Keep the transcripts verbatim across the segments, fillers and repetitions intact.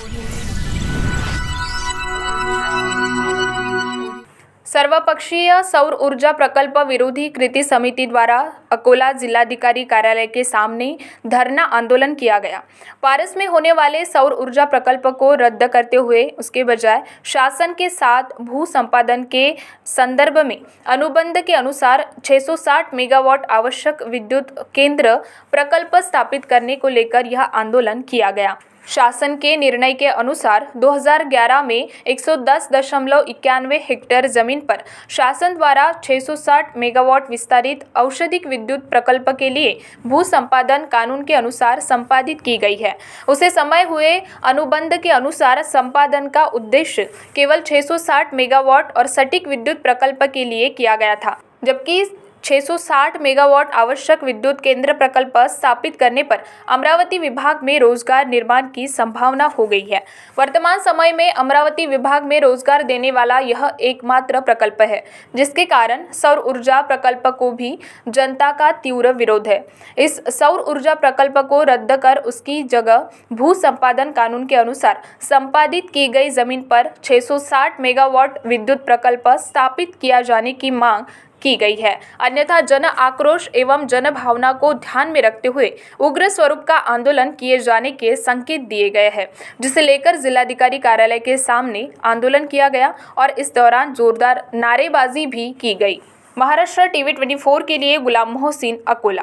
सर्वपक्षीय सौर ऊर्जा प्रकल्प विरोधी कृति समिति द्वारा अकोला जिलाधिकारी कार्यालय के सामने धरना आंदोलन किया गया। पारस में होने वाले सौर ऊर्जा प्रकल्प को रद्द करते हुए उसके बजाय शासन के साथ भू संपादन के संदर्भ में अनुबंध के अनुसार छह सौ साठ मेगावाट आवश्यक विद्युत केंद्र प्रकल्प स्थापित करने को लेकर यह आंदोलन किया गया। शासन के निर्णय के अनुसार दो हज़ार ग्यारह में एक सौ दस दशमलव इक्यानवे हेक्टेयर जमीन पर शासन द्वारा छह सौ साठ मेगावाट विस्तारित औषधिक विद्युत प्रकल्प के लिए भू संपादन कानून के अनुसार संपादित की गई है। उसे समय हुए अनुबंध के अनुसार संपादन का उद्देश्य केवल छह सौ साठ मेगावाट और सटीक विद्युत प्रकल्प के लिए किया गया था, जबकि छह सौ साठ मेगावाट आवश्यक विद्युत केंद्र प्रकल्प स्थापित करने पर अमरावती विभाग में रोजगार निर्माण की संभावना हो गई है। वर्तमान समय में अमरावती विभाग में रोजगार देने वाला यह एकमात्र प्रकल्प है, जिसके कारण सौर ऊर्जा प्रकल्प को भी जनता का तीव्र विरोध है। इस सौर ऊर्जा प्रकल्प को रद्द कर उसकी जगह भू संपादन कानून के अनुसार संपादित की गई जमीन पर छह सौ साठ मेगावाट विद्युत प्रकल्प स्थापित किया जाने की मांग की गई है। अन्यथा जन आक्रोश एवं जन भावना को ध्यान में रखते हुए उग्र स्वरूप का आंदोलन किए जाने के संकेत दिए गए हैं, जिसे लेकर जिलाधिकारी कार्यालय के सामने आंदोलन किया गया और इस दौरान जोरदार नारेबाजी भी की गई। महाराष्ट्र टीवी चौबीस के लिए गुलाम मोहसिन, अकोला।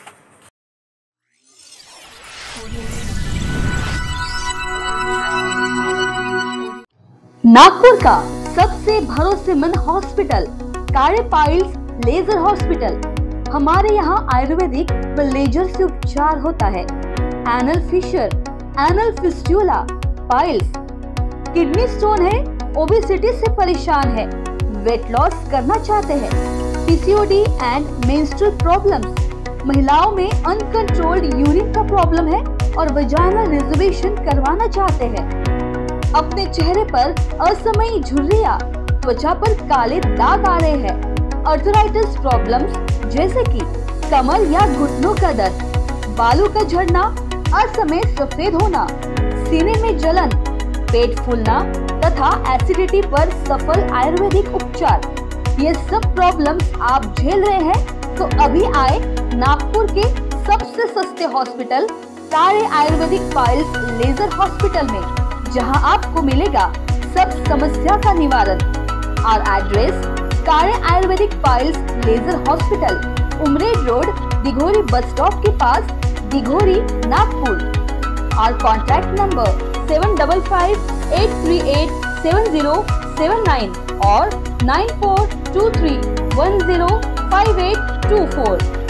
नागपुर का सबसे भरोसेमंद हॉस्पिटल कार्य पाइल्स लेजर हॉस्पिटल। हमारे यहाँ आयुर्वेदिक व लेजर से उपचार होता है। Anal fissure, anal fistula, piles, kidney stone है, ओबेसिटी से परेशान है, वेट लॉस करना चाहते हैं, पीसीओडी एंड मेंस्ट्रुअल प्रॉब्लम्स, महिलाओं में अनकंट्रोल्ड यूरिन का प्रॉब्लम है और वजाइनल रिजर्वेशन करवाना चाहते हैं, अपने चेहरे पर असमयी झुर्रियां, त्वचा पर काले दाग आ रहे हैं, अर्थराइटिस प्रॉब्लम्स जैसे कि कमर या घुटनों का दर्द, बालों का झड़ना, असमय सफेद होना, सीने में जलन, पेट फूलना तथा एसिडिटी पर सफल आयुर्वेदिक उपचार, ये सब प्रॉब्लम्स आप झेल रहे हैं तो अभी आए नागपुर के सबसे सस्ते हॉस्पिटल कार्य आयुर्वेदिक पाइल्स लेजर हॉस्पिटल में, जहां आपको मिलेगा सब समस्या का निवारण। Our address: Karya Ayurvedic piles laser hospital, Umred road, Dighori bus stop के पास, Dighori, Nagpur. Our contact number seven five five eight three eight seven zero seven nine और nine four two three one zero five eight two four।